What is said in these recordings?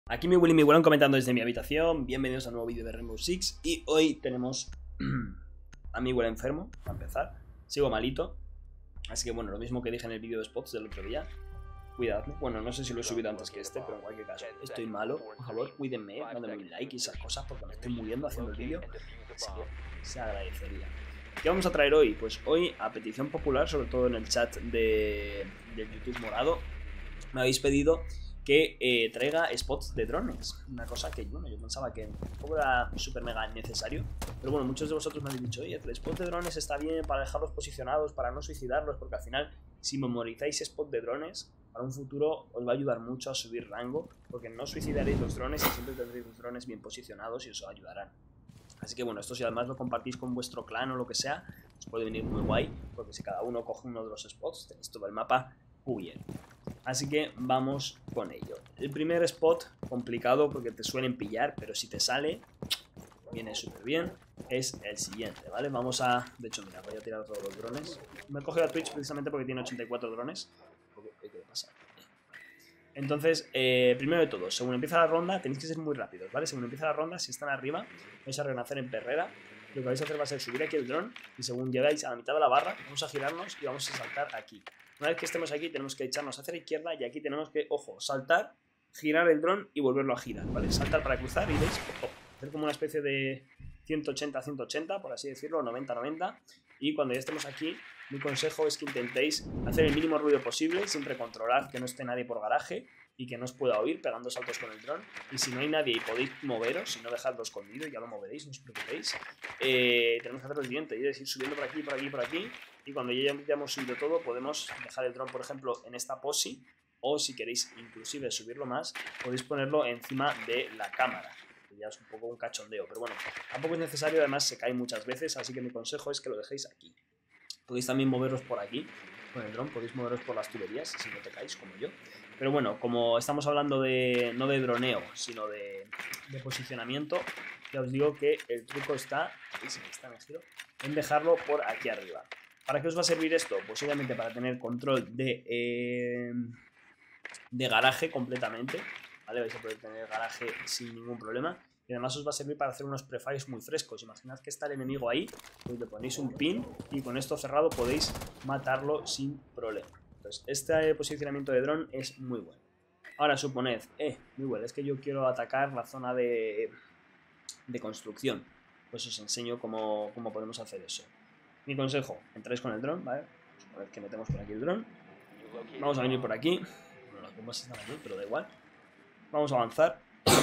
Aquí mi Willy y mi William comentando desde mi habitación. Bienvenidos a un nuevo vídeo de Rainbow Six. Y hoy tenemos a mi William enfermo, para empezar. Sigo malito. Así que bueno, lo mismo que dije en el vídeo de spots del otro día. Cuidadme. Bueno, no sé si lo he subido antes que este, pero en cualquier caso, estoy malo. Por favor, cuídenme, mándenme un like y esas cosas, porque me estoy muriendo haciendo el vídeo. Así que se agradecería. ¿Qué vamos a traer hoy? Pues hoy, a petición popular, sobre todo en el chat del YouTube morado, me habéis pedido que traiga spots de drones. Una cosa que, bueno, yo pensaba que tampoco era súper mega necesario. Pero bueno, muchos de vosotros me habéis dicho, oye, el spot de drones está bien para dejarlos posicionados, para no suicidarlos, porque al final, si memorizáis spot de drones, para un futuro os va a ayudar mucho a subir rango, porque no suicidaréis los drones y siempre tendréis los drones bien posicionados y os ayudarán. Así que bueno, esto si además lo compartís con vuestro clan o lo que sea, os puede venir muy guay, porque si cada uno coge uno de los spots, tenéis todo el mapa cubierto. Así que vamos con ello. El primer spot, complicado porque te suelen pillar, pero si te sale, viene súper bien, es el siguiente, ¿vale? Vamos a... De hecho, mira, voy a tirar todos los drones. Me he cogido a Twitch precisamente porque tiene 84 drones. ¿Qué pasa? Entonces, primero de todo, según empieza la ronda, tenéis que ser muy rápidos, ¿vale? Según empieza la ronda, si están arriba, vais a renacer en perrera. Lo que vais a hacer va a ser subir aquí el dron y según llegáis a la mitad de la barra, vamos a girarnos y vamos a saltar aquí. Una vez que estemos aquí, tenemos que echarnos hacia la izquierda y aquí tenemos que, ojo, saltar, girar el dron y volverlo a girar, ¿vale? Saltar para cruzar y veis, ojo, hacer como una especie de 180-180, por así decirlo, 90-90. Y cuando ya estemos aquí, mi consejo es que intentéis hacer el mínimo ruido posible, siempre controlar que no esté nadie por garaje y que no os pueda oír pegando saltos con el dron. Y si no hay nadie y podéis moveros, si no dejadlo escondido, ya lo moveréis, no os preocupéis. Tenemos que hacer lo siguiente, y es ir subiendo por aquí, por aquí, por aquí. Y cuando ya hemos subido todo, podemos dejar el dron, por ejemplo, en esta posi. O si queréis inclusive subirlo más, podéis ponerlo encima de la cámara. Que ya es un poco un cachondeo, pero bueno, tampoco es necesario, además se cae muchas veces, así que mi consejo es que lo dejéis aquí. Podéis también moveros por aquí, con el dron, podéis moveros por las tuberías, si no te caéis, como yo. Pero bueno, como estamos hablando de no de droneo, sino de posicionamiento, ya os digo que el truco está, en dejarlo por aquí arriba. ¿Para qué os va a servir esto? Pues obviamente para tener control de garaje completamente, ¿vale? Vais a poder tener garaje sin ningún problema. Y además os va a servir para hacer unos prefires muy frescos. Imaginad que está el enemigo ahí, pues le ponéis un pin y con esto cerrado podéis matarlo sin problema. Entonces, este posicionamiento de dron es muy bueno. Ahora suponed, muy bueno, es que yo quiero atacar la zona de construcción. Pues os enseño cómo podemos hacer eso. Mi consejo, entráis con el dron, ¿vale? Suponed que metemos por aquí el dron. Vamos a venir por aquí. Bueno, las bombas están aquí, pero da igual. Vamos a avanzar.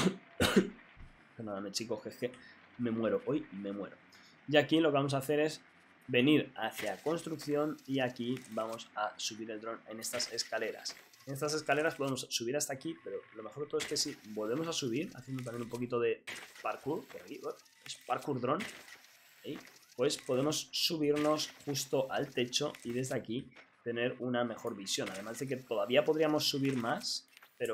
Perdóname, chicos, que es que me muero. Hoy me muero. Y aquí lo que vamos a hacer es venir hacia construcción y aquí vamos a subir el dron en estas escaleras. En estas escaleras podemos subir hasta aquí, pero lo mejor de todo es que si volvemos a subir, haciendo también un poquito de parkour, por aquí, es parkour drone, ¿sí? Pues podemos subirnos justo al techo y desde aquí tener una mejor visión. Además de que todavía podríamos subir más, pero...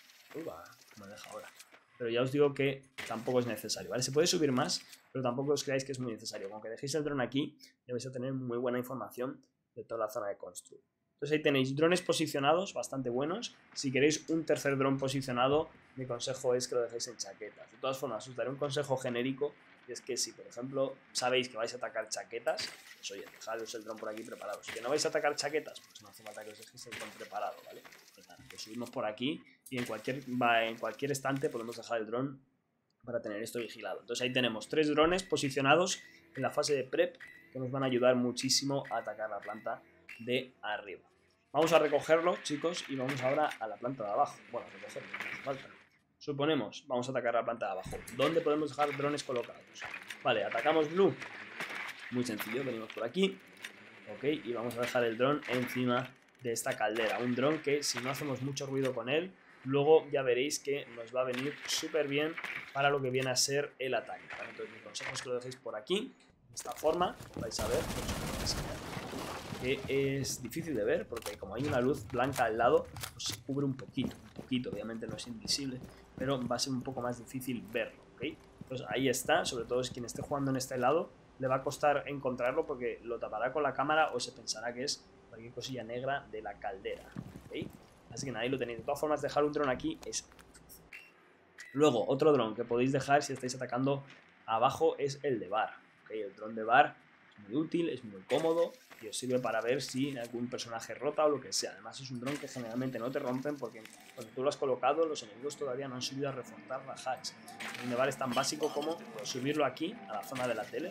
me deja ahora. Pero ya os digo que tampoco es necesario, ¿vale? Se puede subir más, pero tampoco os creáis que es muy necesario. Con que dejéis el dron aquí, ya vais a tener muy buena información de toda la zona de constru. Entonces ahí tenéis drones posicionados, bastante buenos. Si queréis un tercer dron posicionado, mi consejo es que lo dejéis en chaquetas. De todas formas, os daré un consejo genérico, y es que si, por ejemplo, sabéis que vais a atacar chaquetas, pues oye, dejaros el dron por aquí preparado. Si no vais a atacar chaquetas, pues no hace falta que os dejéis el dron preparado, ¿vale? Pues nada, lo subimos por aquí y en cualquier estante podemos dejar el dron para tener esto vigilado. Entonces ahí tenemos 3 drones posicionados en la fase de prep que nos van a ayudar muchísimo a atacar la planta de arriba. Vamos a recogerlo, chicos, y vamos ahora a la planta de abajo. Bueno, a recogerlo, no hace falta. Suponemos, vamos a atacar la planta de abajo. ¿Dónde podemos dejar drones colocados? Vale, atacamos blue. Muy sencillo, venimos por aquí. Ok, y vamos a dejar el dron encima de esta caldera. Un dron que si no hacemos mucho ruido con él, luego ya veréis que nos va a venir súper bien para lo que viene a ser el ataque. ¿Vale? Entonces mi consejo es que lo dejéis por aquí, de esta forma. Vais a ver que es difícil de ver porque como hay una luz blanca al lado, pues se cubre un poquito, obviamente no es invisible, pero va a ser un poco más difícil verlo, ¿ok? Entonces ahí está, sobre todo es quien esté jugando en este lado, le va a costar encontrarlo porque lo tapará con la cámara o se pensará que es cualquier cosilla negra de la caldera, ¿ok? Así que nada, ahí lo tenéis. De todas formas, dejar un dron aquí es difícil. Luego, otro dron que podéis dejar si estáis atacando abajo es el de bar. ¿Okay? El dron de bar es muy útil, es muy cómodo y os sirve para ver si algún personaje rota o lo que sea. Además es un dron que generalmente no te rompen porque cuando tú lo has colocado los enemigos todavía no han subido a reforzar la hatch. El dron de bar es tan básico como subirlo aquí a la zona de la tele.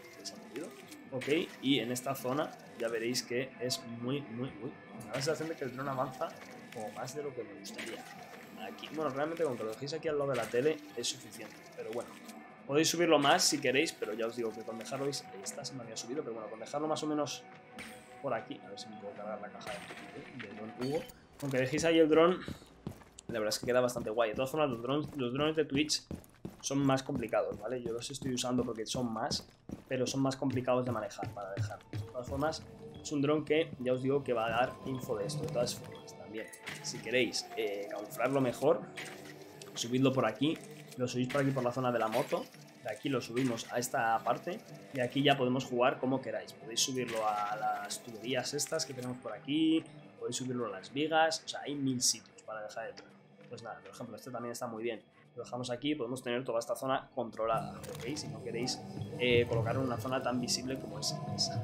Ok, y en esta zona ya veréis que es muy. Me da la sensación de que el dron avanza como más de lo que me gustaría. Aquí, bueno, realmente con que lo dejéis aquí al lado de la tele es suficiente, pero bueno, podéis subirlo más si queréis, pero ya os digo que con dejarlo, esta se me había subido, pero bueno, con dejarlo más o menos por aquí, a ver si me puedo cargar la caja de Don Hugo, aunque dejéis ahí el dron, la verdad es que queda bastante guay. De todas formas, los drones de Twitch son más complicados, ¿vale? Yo los estoy usando porque son más, pero son más complicados de manejar para dejar. De todas formas, es un dron que ya os digo que va a dar info de esto. De todas formas, también, si queréis camuflarlo mejor, subidlo por aquí, lo subís por aquí por la zona de la moto, de aquí lo subimos a esta parte y aquí ya podemos jugar como queráis. Podéis subirlo a las tuberías estas que tenemos por aquí, podéis subirlo a las vigas, o sea, hay 1000 sitios para dejar el dron. Pues nada, por ejemplo, este también está muy bien. Lo dejamos aquí, podemos tener toda esta zona controlada, ¿ok? Si no queréis colocarlo en una zona tan visible como es esa.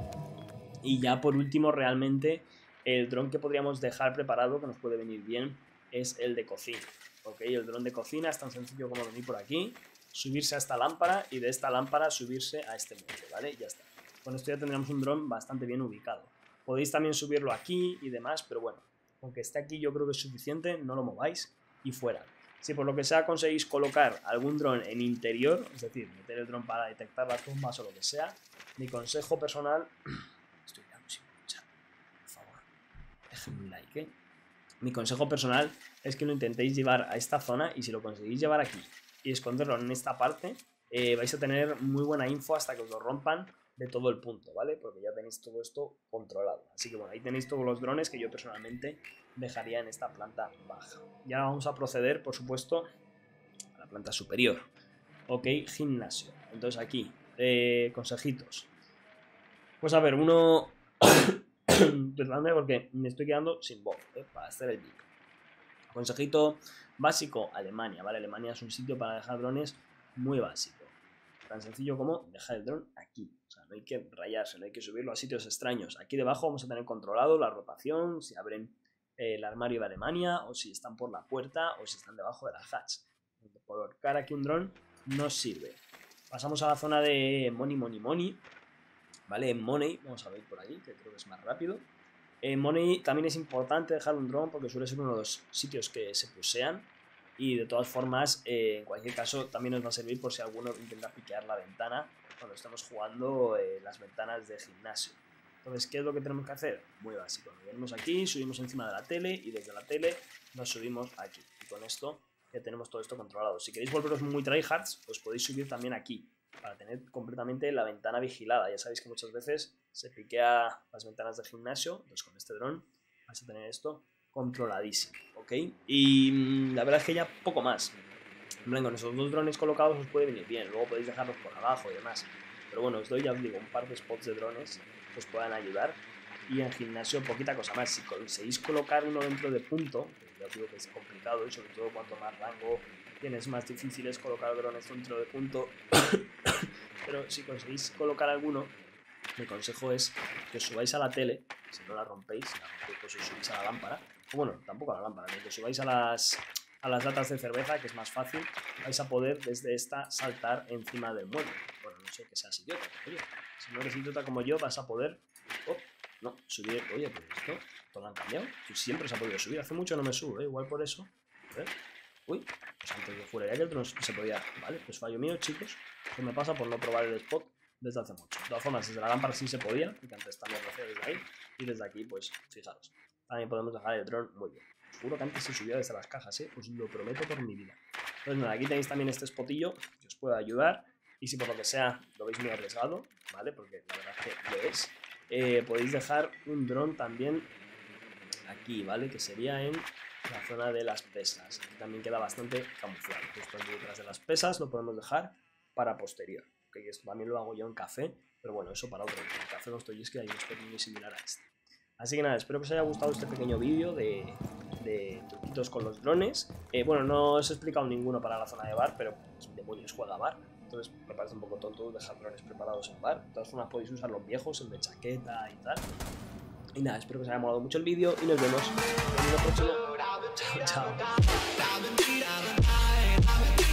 Y ya por último, realmente, el dron que podríamos dejar preparado, que nos puede venir bien, es el de cocina, ¿ok? El dron de cocina es tan sencillo como venir por aquí, subirse a esta lámpara y de esta lámpara subirse a este muelle, ¿vale? Y ya está. Con esto ya tendríamos un dron bastante bien ubicado. Podéis también subirlo aquí y demás, pero bueno, aunque esté aquí yo creo que es suficiente, no lo mováis y fuera. Si por lo que sea conseguís colocar algún dron en interior, es decir, meter el dron para detectar las tumbas o lo que sea, mi consejo personal... Estoy quedando sin escuchar, por favor, déjenme un like, ¿eh? Mi consejo personal es que lo intentéis llevar a esta zona y si lo conseguís llevar aquí y esconderlo en esta parte, vais a tener muy buena info hasta que os lo rompan de todo el punto, ¿vale? Porque ya tenéis todo esto controlado. Así que bueno, ahí tenéis todos los drones que yo personalmente dejaría en esta planta baja. Y ahora vamos a proceder, por supuesto, a la planta superior. Ok, gimnasio. Entonces aquí, consejitos. Pues a ver, uno... Perdóname porque me estoy quedando sin voz para hacer el vídeo. Consejito básico, Alemania, ¿vale? Alemania es un sitio para dejar drones muy básico. Tan sencillo como dejar el dron aquí. O sea, no hay que rayarse, no hay que subirlo a sitios extraños. Aquí debajo vamos a tener controlado la rotación, si abren el armario de Alemania, o si están por la puerta, o si están debajo de la hatch. Colocar aquí un dron no sirve. Pasamos a la zona de Money. ¿Vale? En Money, vamos a ver por aquí, que creo que es más rápido. En Money también es importante dejar un dron porque suele ser uno de los sitios que se pusean. Y de todas formas, en cualquier caso, también nos va a servir por si alguno intenta piquear la ventana cuando estamos jugando las ventanas de gimnasio. Entonces, ¿qué es lo que tenemos que hacer? Muy básico. Nos venimos aquí, subimos encima de la tele y desde la tele nos subimos aquí. Y con esto ya tenemos todo esto controlado. Si queréis volveros muy tryhards, os podéis subir también aquí para tener completamente la ventana vigilada. Ya sabéis que muchas veces se piquea las ventanas de gimnasio, entonces con este dron vais a tener esto controladísimo, ¿ok? Y la verdad es que ya poco más. Con esos dos drones colocados os puede venir bien, luego podéis dejarlos por abajo y demás. Pero bueno, os doy, ya os digo, un par de spots de drones que os puedan ayudar. Y en gimnasio poquita cosa más. Si conseguís colocar uno dentro de punto, ya os digo que es complicado y sobre todo cuanto más rango tienes, más difícil es colocar drones dentro de punto. Pero si conseguís colocar alguno, mi consejo es que os subáis a la tele, si no la rompéis, pues os subís a la lámpara. O bueno, tampoco a la lámpara, que os subáis a las latas de cerveza, que es más fácil, vais a poder desde esta saltar encima del mueble. Bueno, no sé que seas idiota, pero oye, si no eres idiota como yo, vas a poder... Oh, no, subir... Oye, pero esto lo han cambiado. Yo siempre se ha podido subir, hace mucho no me subo, igual por eso. A ver. Uy, pues antes yo juraría que el otro se podía... Vale, pues fallo mío, chicos. Eso me pasa por no probar el spot desde hace mucho. De todas formas, desde la lámpara sí se podía, porque antes también lo hacía desde ahí. Y desde aquí, pues, fijaros. También podemos dejar el dron muy bien. Seguro que antes se subía desde las cajas, os lo prometo por mi vida. Entonces nada, aquí tenéis también este spotillo que os puede ayudar. Y si por lo que sea lo veis muy arriesgado, ¿vale? Porque la verdad es que lo es. Podéis dejar un dron también aquí, ¿vale? Que sería en la zona de las pesas. Aquí también queda bastante camuflado. Esto aquí detrás de las pesas lo podemos dejar para posterior. ¿Okay? Esto también lo hago yo en café, pero bueno, eso para otro día. En café no estoy, es que hay un spot muy similar a este. Así que nada, espero que os haya gustado este pequeño vídeo de de truquitos con los drones. Bueno, no os he explicado ninguno para la zona de bar, pero ¿quién demonios juega a bar? Entonces me parece un poco tonto dejar drones preparados en bar. De todas formas podéis usar los viejos, el de chaqueta y tal. Y nada, espero que os haya molado mucho el vídeo y nos vemos en el próximo. Chao, chao.